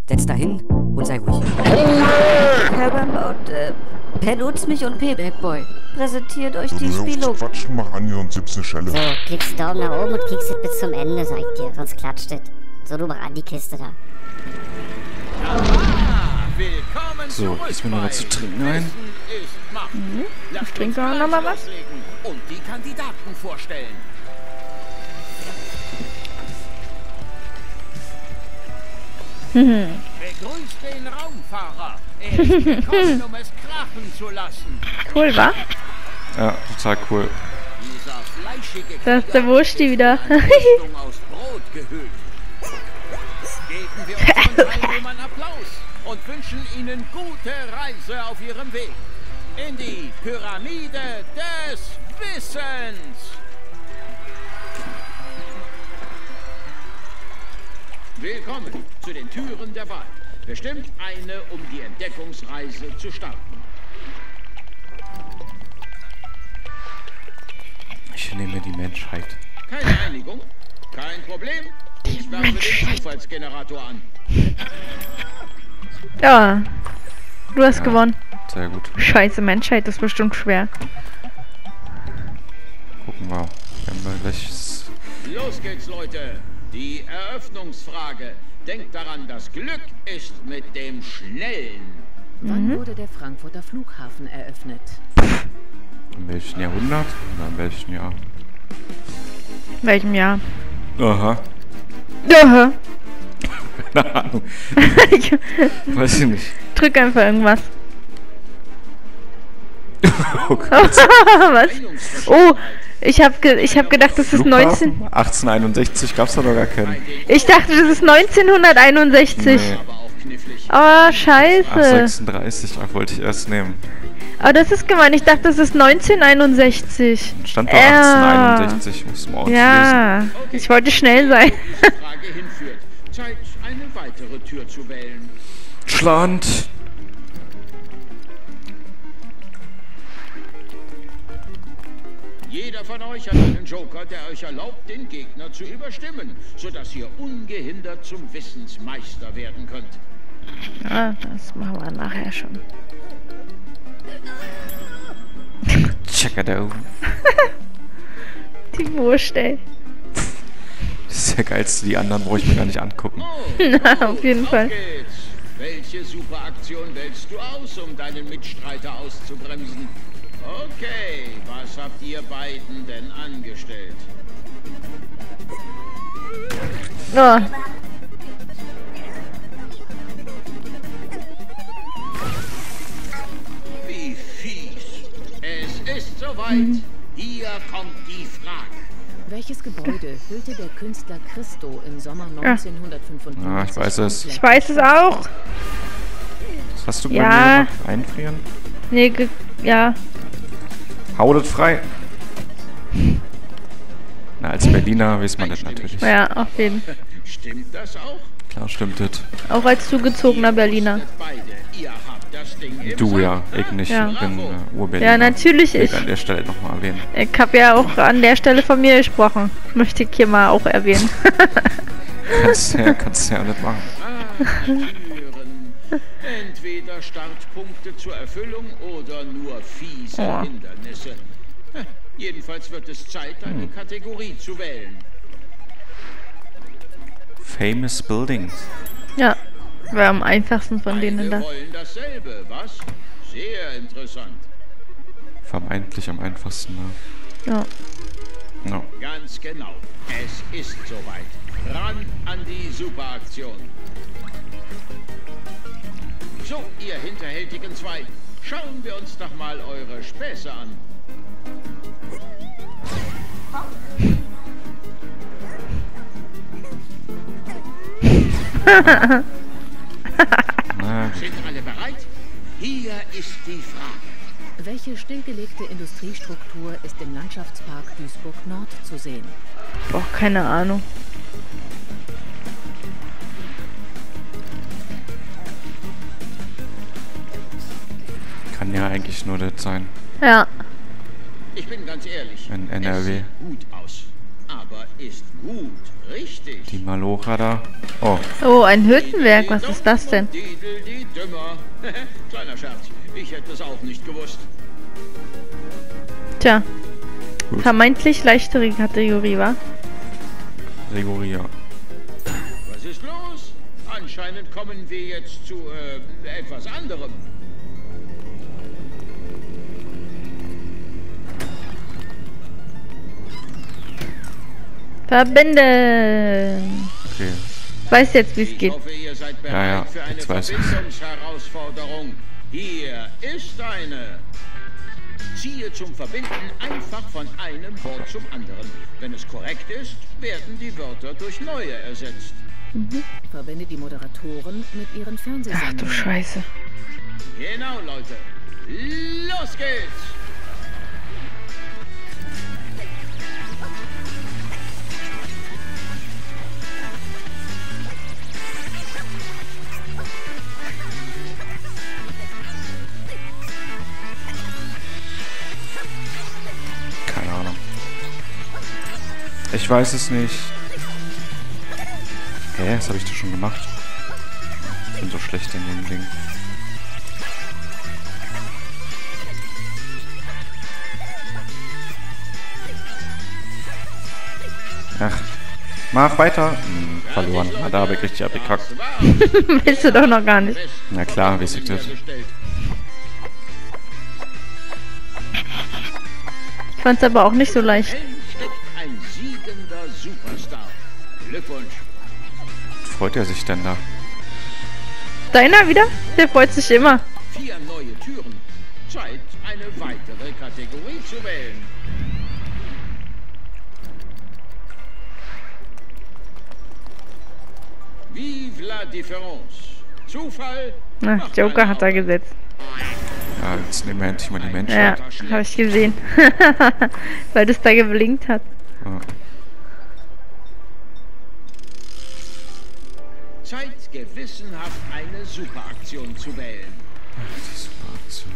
Setz da hin und sei ruhig. Herr Rambaud, benutzt mich und Payback Boy. Präsentiert euch die Spielo. Quatsch, mach an hier und gib's eine Schelle. So, klickst Daumen nach oben und kriegst es bis zum Ende, sag ich dir. Sonst klatscht es. So, du mach an die Kiste da. So, ich mir noch was zu trinken ein. Ich trinke auch noch mal was. Und die Kandidaten vorstellen. Begrüßt den Raumfahrer. Er ist gekommen, um es krachen zu lassen. Cool, wa? Ja, total cool. Dieser fleischige Da ist der Wursti wieder. Rüstung aus Brot gehüllt. Geben wir unseren Teilnehmern Applaus und wünschen ihnen gute Reise auf ihrem Weg in die Pyramide des Wissens. Willkommen zu den Türen der Wahl. Bestimmt eine, um die Entdeckungsreise zu starten. Ich nehme die Menschheit. Keine Einigung? Kein Problem. Ich werfe den Zufallsgenerator an. Ja. Du hast gewonnen. Sehr gut. Scheiße, Menschheit ist bestimmt schwer. Gucken wir. Wenn wir gleich... Los geht's, Leute. Die Eröffnungsfrage. Denkt daran, das Glück ist mit dem Schnellen. Wann wurde der Frankfurter Flughafen eröffnet? In welchem Jahrhundert? Oder in welchem Jahr? In welchem Jahr? Aha. Aha. Keine Ahnung. Weiß ich nicht. Drück einfach irgendwas. Oh Gott. Was? Oh, ich hab gedacht, das ist Flughafen? 19... 1861 gab's da doch gar keinen. Ich dachte, das ist 1961. Nee. Aber auch knifflig. Oh, scheiße. Ach, 36. Ach, wollte ich erst nehmen. Aber das ist gemein. Ich dachte, das ist 1961. Stand da 1861. Muss man auch nicht lesen. Ja, ich wollte schnell sein. Frage hinführt. Zeit, eine weitere Tür zu wählen. Schland. Jeder von euch hat einen Joker, der euch erlaubt, den Gegner zu überstimmen, sodass ihr ungehindert zum Wissensmeister werden könnt. Ja, das machen wir nachher schon. Checkado. Die Wurst, ey. Das ist der geilste. Die anderen brauche ich mir gar nicht angucken. Na, auf jeden Fall. Geht's. Welche Superaktion wählst du aus, um deinen Mitstreiter auszubremsen? Okay, was habt ihr beiden denn angestellt? Oh. Wie fies. Es ist soweit. Hier kommt die Frage. Welches Gebäude hüllte der Künstler Christo im Sommer 1955? Ja, ich weiß es. Ich weiß es auch. Was hast du bei Ja. mir gemacht? Einfrieren? Nee, ja. Hau das frei. Na, als Berliner weiß man das natürlich. Ja, auf jeden Fall. Stimmt das auch? Klar stimmt das. Auch als zugezogener Berliner. Beide. Ihr habt das Ding im Du Sack. ja, ich nicht. Ja. Ich bin Urberliner. Ja, natürlich Will ich. an der Stelle nochmal erwähnen. Ich habe ja auch an der Stelle von mir gesprochen. Möchte ich hier mal auch erwähnen. Kannst ja nicht machen. Türen. Entweder Startpunkte zur Erfüllung oder nur fiese Oh. Hindernisse. Jedenfalls wird es Zeit, eine Kategorie zu wählen. Famous Buildings. Ja, wäre am einfachsten von denen Beide da. wollen dasselbe, was? Sehr interessant. Vermeintlich am einfachsten. Ne? Ja. No. Ganz genau. Es ist soweit. Ran an die Superaktion. So, ihr hinterhältigen zwei, schauen wir uns doch mal eure Späße an. Na, Sind alle bereit? Hier ist die Frage. Welche stillgelegte Industriestruktur ist im Landschaftspark Duisburg Nord zu sehen? Boah, keine Ahnung. kann ja eigentlich nur das sein. Ja. Ich bin ganz ehrlich. In Es NRW. sieht gut aus. Aber ist gut Richtig. Die Malocha da. Oh, Oh, ein Hüttenwerk. Was ist das denn? Didel die Dümmer. Kleiner Scherz. Ich hätte es auch nicht gewusst. Tja. Gut. Vermeintlich leichtere Kategorie, wa? Gregoria. Was ist los? Anscheinend kommen wir jetzt zu etwas anderem. Verbinden. Okay. Ich weiß jetzt, wie es Ich geht. hoffe, ihr seid bereit Ja, ja, für eine jetzt weiß ich's. Verbindungsherausforderung. Hier ist eine. Ziehe zum Verbinden einfach von einem Wort zum anderen. Wenn es korrekt ist, werden die Wörter durch neue ersetzt. Verbinde die Moderatoren mit ihren Ach du Fernsehsendungen. Scheiße. Genau, Leute. Los geht's! Keine Ahnung. Ich weiß es nicht. Hä, das habe ich doch schon gemacht. Ich bin so schlecht in dem Ding. Ach, mach weiter. Verloren. Na, da habe ich richtig abgekackt. Weißt du doch noch gar nicht. Na klar, weiß ich das. Ich fand's aber auch nicht so leicht. Steckt ein siegender Superstar. Glückwunsch. Freut er sich denn da? Deiner wieder? Der freut sich immer. 4 neue Türen. Zeit, eine weitere Kategorie zu wählen. Vive la différence. Zufall. Na, macht Joker eine hat er Arbeit. gesetzt. Ja, jetzt nehmen wir endlich mal die Menschen. Ja, habe ich gesehen. Weil das da geblinkt hat. Ja. Zeit, gewissenhaft eine Superaktion zu wählen. Die Superaktion.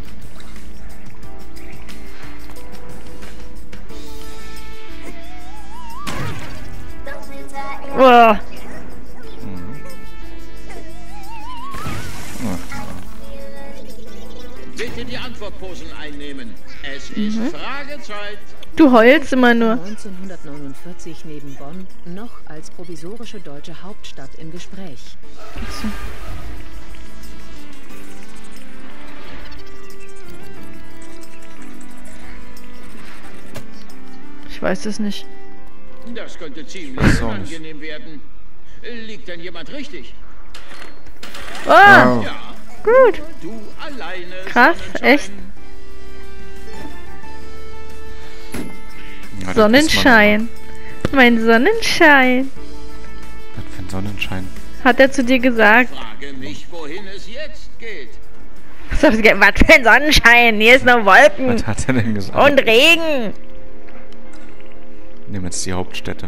Boah. Bitte die Antwortposen einnehmen. Es ist Fragezeit. Du heulst immer nur. 1949 neben Bonn noch als provisorische deutsche Hauptstadt im Gespräch. Ich weiß es nicht. Das könnte ziemlich Weiß auch nicht. unangenehm werden. Liegt denn jemand richtig? Oh, Wow. Ja, gut. du alleine. Krass, Sonnenschein. echt? Ja, das Sonnenschein. Mein Sonnenschein. Was für ein Sonnenschein. Hat er zu dir gesagt? Frage mich, wohin es jetzt geht. Was für ein Sonnenschein? Hier ist nur Wolken Was hat er denn gesagt? und Regen. Nehmen jetzt die Hauptstädte.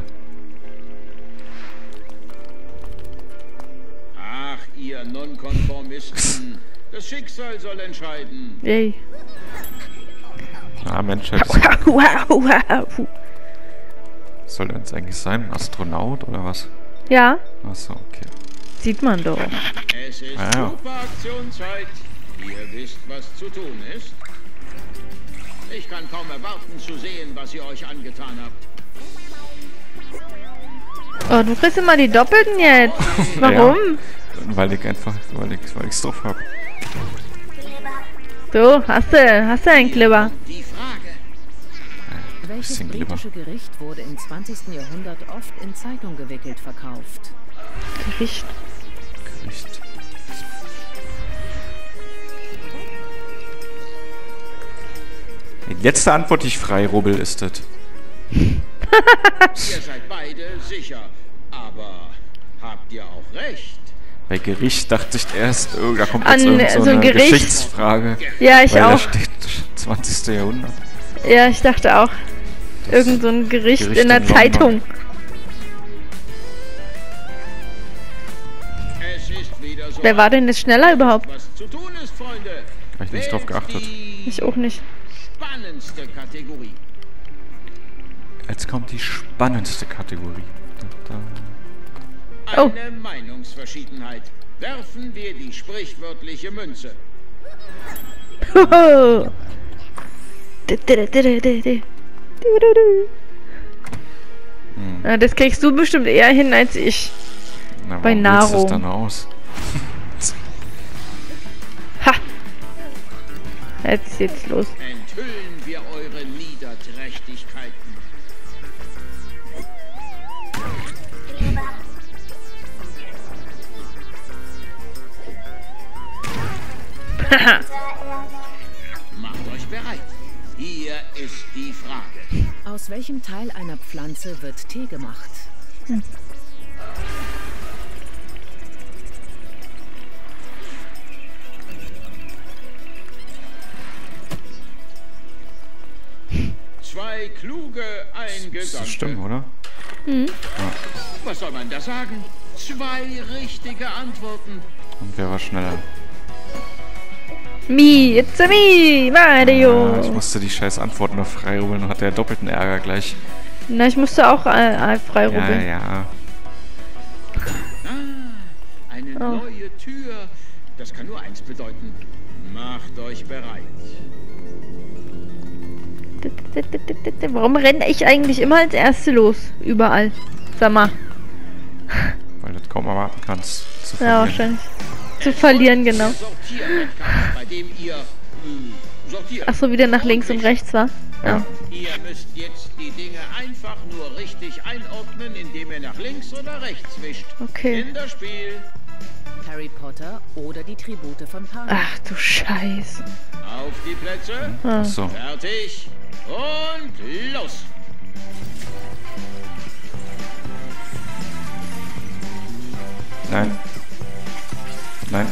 Ach, ihr Nonkonformisten. Das Schicksal soll entscheiden. Yay. Ah, Mensch, was Wow. soll denn das eigentlich sein? Astronaut oder was? Ja, Achso, okay. sieht man doch. Es ist Ah, ja. Superaktionszeit. Ihr wisst, was zu tun ist. Ich kann kaum erwarten zu sehen, was ihr euch angetan habt. Oh, du kriegst immer die Doppelten jetzt. Warum? Ja, weil ich ich's drauf hab. So, hast du einen Kleber. Die Frage. Welches bisschen Glibber. britische Gericht wurde im 20. Jahrhundert oft in Zeitung gewickelt verkauft? Gericht. Gericht. Die letzte Antwort, die ich frei rubbel, ist das. Ihr seid beide sicher. Aber habt ihr auch recht? Bei Gericht dachte ich erst, oh, da kommt An jetzt so ein eine Gericht. Geschichtsfrage. Ja, ich weil da auch. steht 20. Jahrhundert. Ja, ich dachte auch. Irgend so ein Gericht Gericht in der in London. Zeitung. Es ist wieder so. Wer war denn jetzt schneller überhaupt? Was zu tun ist, Freunde. Hab ich nicht drauf Wählt geachtet. Die Ich auch nicht. spannendste Kategorie. Jetzt kommt die spannendste Kategorie. Oh. Eine Meinungsverschiedenheit. Werfen wir die sprichwörtliche Münze. Hoho. Ja, das kriegst du bestimmt eher hin als ich. Na, Bei warum willst du das Nahrung. dann aus? Ha! Jetzt geht's los. Enthüllen wir eure Niederträchtigkeiten. Macht euch bereit. Hier ist die Frage. Aus welchem Teil einer Pflanze wird Tee gemacht? Zwei kluge, ein Das Gesandte. stimmt, oder? Was soll man da sagen? Zwei richtige Antworten. Und wer war schneller? Me, it's a me, Mario. Ja, ich musste die scheiß Antworten noch freirubbeln und hatte ja doppelten Ärger gleich. Na, ich musste auch frei Ja, rubbeln. ja. Eine neue Tür. Das kann nur eins bedeuten. Macht euch bereit. Warum renne ich eigentlich immer als Erste los? Überall. Sag mal. Weil du das kaum erwarten kannst. Zu Ja, verlieren. wahrscheinlich. Zu verlieren, genau. Sortierwettkampf, bei dem ihr sortiert. Achso, wieder nach links und rechts, war? Ja. Ihr müsst jetzt die Dinge einfach nur richtig einordnen, indem ihr nach links oder rechts wischt. Okay. Kinderspiel. Harry Potter oder die Tribute von Panem? Ach du Scheiße. Auf die Plätze. Achso. Fertig. Und los. Nein. Nein.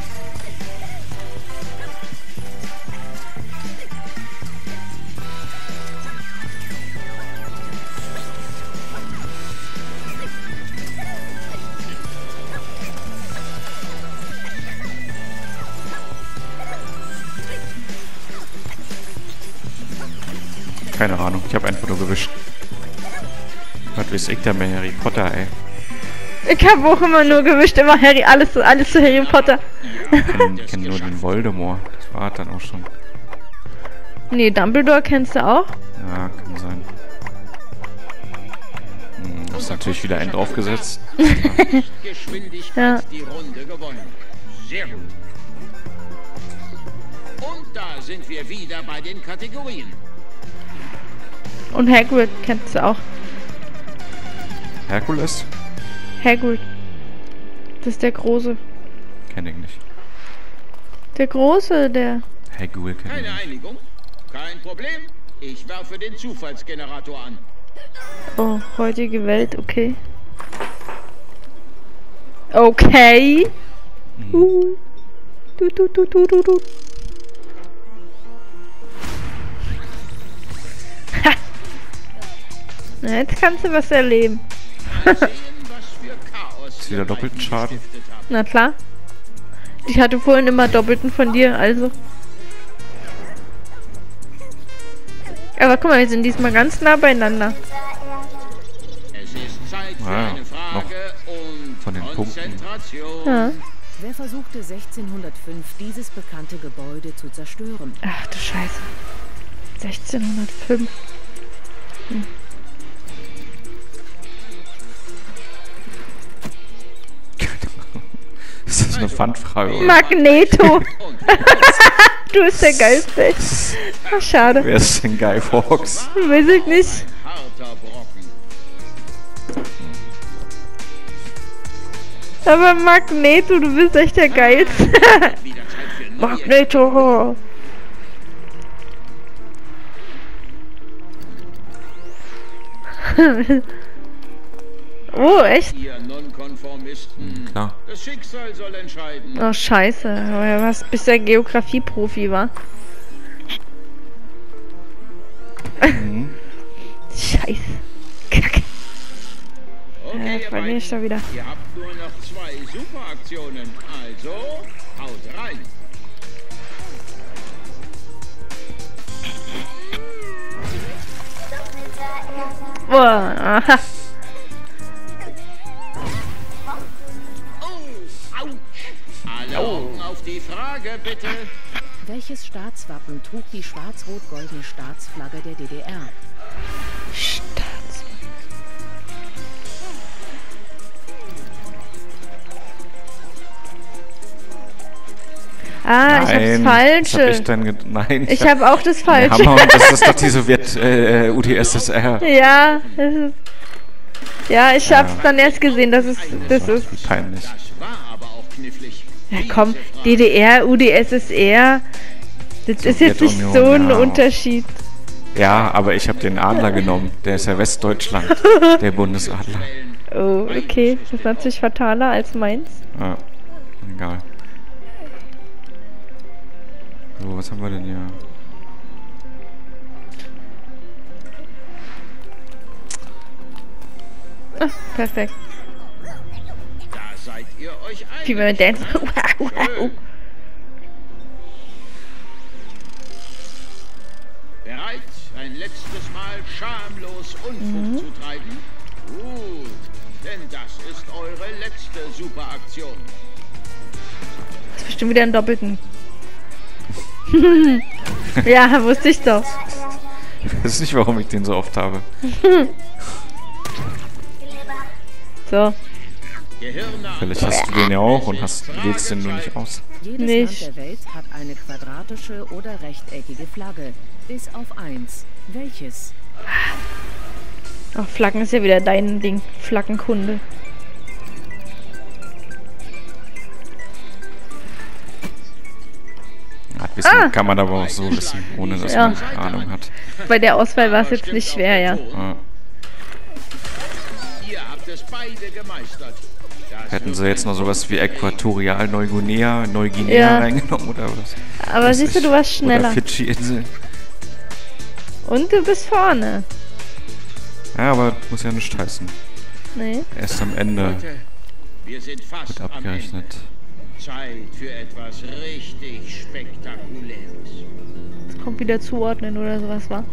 Keine Ahnung, ich habe einfach nur gewischt. Was weiß ich denn bei Harry Potter, ey? Ich habe auch immer nur gewischt, immer Harry, alles zu Harry Potter. Ich kenn nur den Voldemort. Das war dann auch schon. Nee, Dumbledore kennst du auch? Ja, kann sein. Du hast natürlich wieder einen draufgesetzt. Geschwindigkeit Ja. die Runde gewonnen. Sehr gut. Und da sind wir wieder bei den Kategorien. Und Hagrid kennst du auch. Herkules? Hagrid. Das ist der Große. Kenn ich nicht. Der Große, der... Hagrid kenn ich Keine nicht. Einigung? Kein Problem. Ich werfe den Zufallsgenerator an. Oh, heutige Welt, okay. Okay. Du. Ha. Na, jetzt kannst du was erleben. Mal sehen, was für Chaos Ist wieder ihr doppelten beiden Schaden? gestiftet habt. Na klar. Ich hatte vorhin immer doppelten von dir, also. Aber guck mal, wir sind diesmal ganz nah beieinander. Es ist Zeit für Ah, eine Frage und von den Punkten. Konzentration. Ja. Wer versuchte 1605 dieses bekannte Gebäude zu zerstören? Ach du Scheiße. 1605. Ist das eine Pfandfrage, oder? Magneto. Und Du bist der Geilste. Ach, schade. Wer ist denn Guy Fawkes? Weiß ich nicht. harter Brocken. Aber Magneto, du bist echt der Geilste. Wieder Zeit für neue Magneto. Oh, echt? Ihr Nonkonformisten. Klar. Das Schicksal soll entscheiden. Oh, scheiße. Aber was bist der Geografie-Profi, wa? Scheiße. Kacke. Okay, ihr Verliere ich da beiden. wieder. Ihr habt nur noch 2 Superaktionen. Also, haut rein. Boah, aha. Alle Augen auf die Frage, bitte. Welches Staatswappen trug die schwarz-rot-goldene Staatsflagge der DDR? Ah, ich hab's Falsche. Ich hab auch das Falsche. Hammer, und das ist doch die UdSSR. Ja, das ist... Ja, ich hab's dann erst gesehen, das ist... Wie peinlich. Das war aber auch knifflig. Ja komm, DDR, UdSSR, das ist jetzt nicht so ein Unterschied. Ja, aber ich habe den Adler genommen. Der ist ja Westdeutschland, der Bundesadler. Oh, okay, das ist natürlich fataler als meins. Ja, egal. So, was haben wir denn hier? Ah, perfekt. Da seid ihr euch einig. Wie wir dance. Bereit, ein letztes Mal schamlos Unfug zu treiben? Gut, denn das ist eure letzte Superaktion. Das ist bestimmt wieder ein Doppelten. Ja, wusste ich doch. Ich weiß nicht, warum ich den so oft habe. So. Vielleicht hast du den ja auch und wählst den nur nicht aus. Jedes Land der Welt hat eine quadratische oder rechteckige Flagge. Bis auf 1. Welches? Ach, Flaggen ist ja wieder dein Ding. Flaggenkunde. Kann man aber auch so wissen, ohne dass man Ahnung hat. Bei der Auswahl war es jetzt nicht schwer, ja. Ihr habt es beide gemeistert. Hätten sie jetzt noch sowas wie Äquatorial-Neuguinea reingenommen oder was? Aber siehst du, du warst schneller. Oder Fidschi-Insel. Und du bist vorne. Ja, aber muss ja nicht heißen. Nee. Erst am Ende Wir sind fast wird abgerechnet. Zeit für etwas richtig Spektakuläres. Jetzt kommt wieder zuordnen oder sowas, wa?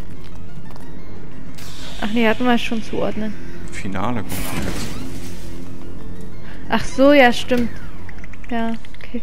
Ach nee, hatten wir schon zuordnen. Finale kommt jetzt. Ach so, ja, stimmt. Ja, okay.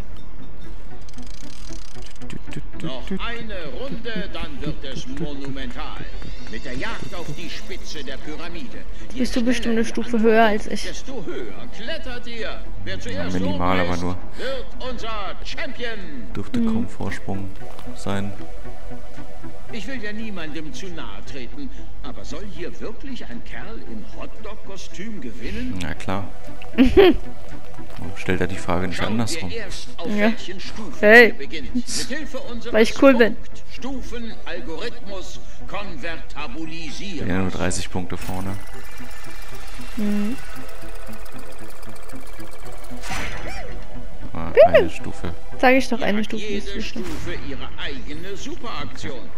Noch eine Runde, dann wird es monumental. Mit der Jagd auf die Spitze der Pyramide. Bist du bestimmt eine Stufe höher als ich. Desto höher klettert ihr. Wer zuerst Minimal, oben aber ist, nur. wird unser Champion. Dürfte kaum Vorsprung sein. Ich will ja niemandem zu nahe treten, aber soll hier wirklich ein Kerl im Hotdog-Kostüm gewinnen? Na klar. Warum stellt er die Frage nicht andersrum? Ja. Hey. Weil ich cool bin. Stufen, Algorithmus, konvertabilisieren. Ja, nur 30 Punkte vorne. Eine Stufe. Sag ich doch, eine Stufe. Jede Stufe ihre eigene Superaktion.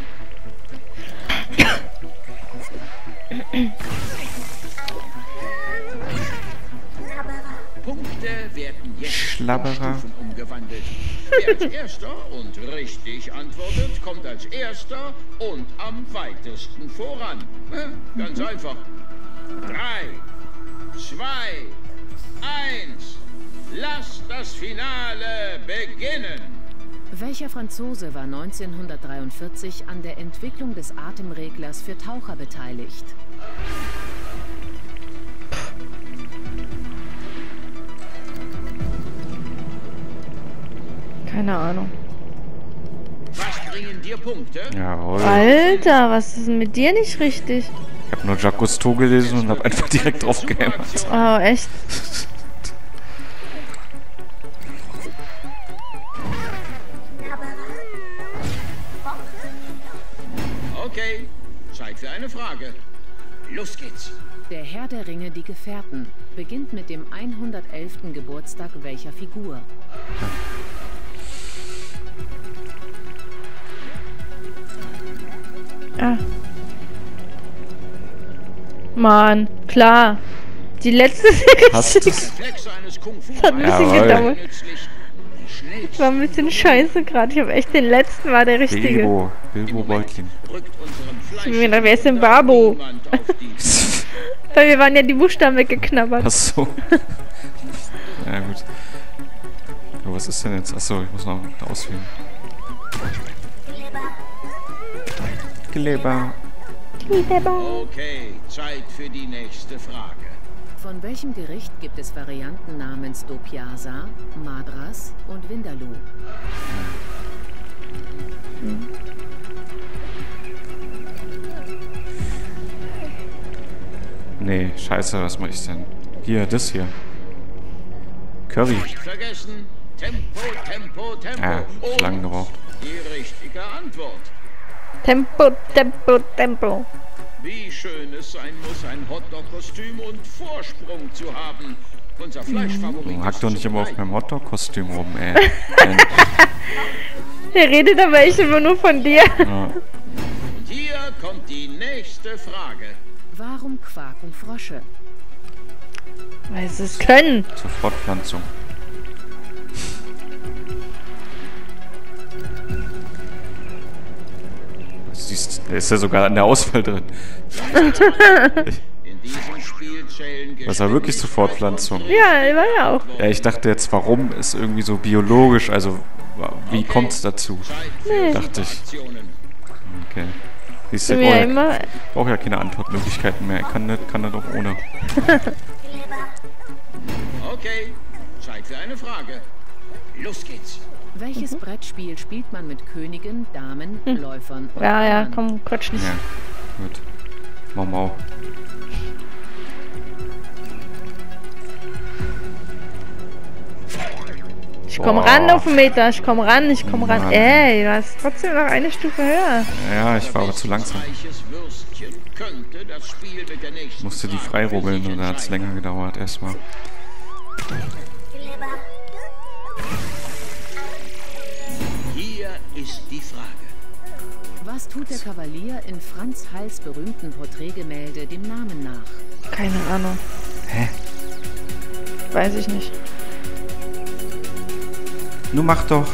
Punkte werden jetzt in Stufen umgewandelt. Wer als erster und richtig antwortet, kommt als erster und am weitesten voran. Ganz einfach. 3, 2, 1. Lasst das Finale beginnen. Welcher Franzose war 1943 an der Entwicklung des Atemreglers für Taucher beteiligt? Keine Ahnung. Was bringen dir Punkte? Jawohl. Alter, was ist denn mit dir nicht richtig? Ich habe nur Jacques Cousteau gelesen und habe einfach direkt drauf gehämmert. Oh, echt? Okay, Zeit für eine Frage. Los geht's. Der Herr der Ringe, die Gefährten, beginnt mit dem 111. Geburtstag welcher Figur? Ah. Mann, klar. Die letzte Hast du's? Das hat ein bisschen gedauert. Das war ein bisschen scheiße gerade. Ich habe echt den letzten war der richtige. Bilbo Beutlin. Wer ist denn Babo? Weil wir waren ja die Buchstaben weggeknabbert. Ach so. Ja gut. So, was ist denn jetzt? Achso, ich muss noch auswählen. Kleber. Okay, Zeit für die nächste Frage. Von welchem Gericht gibt es Varianten namens Dopiasa, Madras und Vindaloo? Nee, scheiße, was mache ich denn? Hier, das hier. Curry. Vergessen. Tempo, Tempo, Tempo. Ja, lang gebraucht. Die richtige Antwort. Tempo, Tempo, Tempo. Wie schön es sein muss, ein Hotdog-Kostüm und Vorsprung zu haben. Unser Fleischfavorit. Hack doch nicht immer auf meinem Hotdog-Kostüm rum, ey. Der redet aber echt immer nur von dir. Ja. Und hier kommt die nächste Frage. Warum quaken Frösche? Weil sie es können. Zur Fortpflanzung. Siehst, der ist ja sogar in der Auswahl drin. In diesem Spiel zählen Das war wirklich zur Fortpflanzung. Ja, war ja auch. Ja, ich dachte jetzt, warum ist irgendwie so biologisch, also wie kommt es dazu? Dachte ich. Okay. Siehst du, Ja, immer. ich brauche ja keine Antwortmöglichkeiten mehr. Ich kann das auch ohne. Okay, Zeit für eine Frage. Los geht's. Welches Brettspiel spielt man mit Königen, Damen, Läufern und Ja, Männern? komm, quatsch nicht. Ja, gut. Mau. Ich komm ran auf den Meter, ich komm ran. Mann. Ey, du hast trotzdem noch eine Stufe höher. Ja, ich war aber zu langsam. Weiches Würstchen könnte das Spiel mit der nächsten Musste die Frage freirubbeln für und sich da hat es entscheiden. länger gedauert erstmal. Hier ist die Frage. Was tut der Kavalier in Franz Hals berühmten Porträtgemälde dem Namen nach? Keine Ahnung. Hä? Weiß ich nicht. Nun mach doch.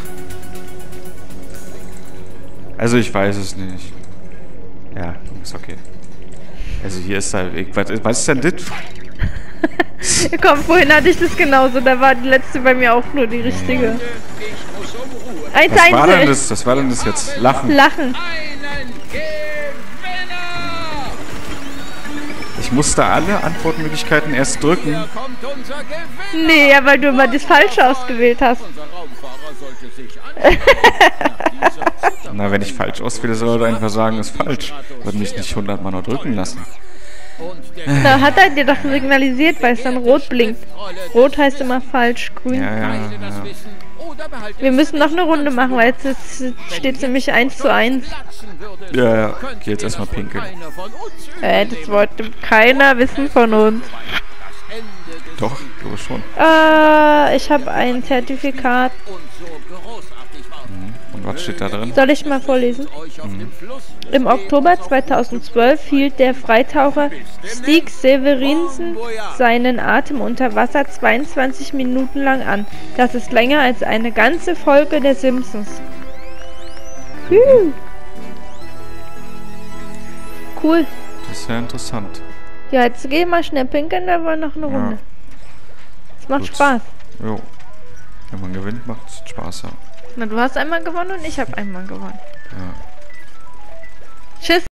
Also ich weiß es nicht. Ja, ist okay. Also hier ist da... Was ist denn das? Komm, vorhin hatte ich das genauso. Da war die letzte bei mir auch nur die richtige. Ich muss um Ruhe. Was war denn das? Was war denn das jetzt? Lachen. Lachen. Einen Gewinner! Ich musste alle Antwortmöglichkeiten erst drücken. Hier kommt unser Gewinner! Nee, ja, weil du immer das Falsche ausgewählt hast. Unser Raumfahrer sollte sich anschauen. Na, wenn ich falsch auswähle, soll er einfach sagen, ist falsch. Würde mich nicht 100 Mal noch drücken lassen. Da hat er dir doch signalisiert, weil es dann rot blinkt. Rot heißt immer falsch, grün. Ja. Wir müssen noch eine Runde machen, weil jetzt steht nämlich 1:1. Ja. Geh jetzt erstmal pinkeln. Das wollte keiner wissen von uns. Doch, glaube schon. Ich habe ein Zertifikat. Und was steht da drin? Soll ich mal vorlesen? Im Oktober 2012 hielt der Freitaucher Stig Severinsen seinen Atem unter Wasser 22 Minuten lang an. Das ist länger als eine ganze Folge der Simpsons. Cool. Das ist ja interessant. Ja, jetzt geh mal schnell pinkeln, da war noch eine Runde. Es macht Gut. Spaß. Jo. Wenn man gewinnt, macht es Spaß, ja. Na, du hast einmal gewonnen und ich habe einmal gewonnen. Ja. Tschüss.